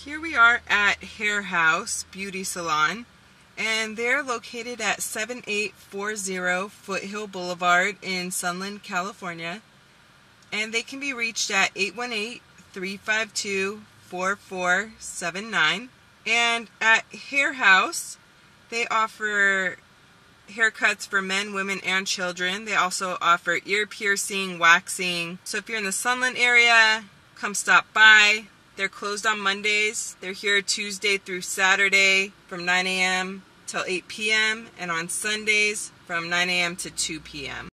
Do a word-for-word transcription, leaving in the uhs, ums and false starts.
Here we are at Hair House Beauty Salon, and they're located at seven eight four zero Foothill Boulevard in Sunland, California. And they can be reached at eight one eight, three five two, four four seven nine. And at Hair House, they offer haircuts for men, women, and children. They also offer ear piercing, waxing. So if you're in the Sunland area, come stop by. They're closed on Mondays. They're here Tuesday through Saturday from nine A M till eight P M and on Sundays from nine A M to two P M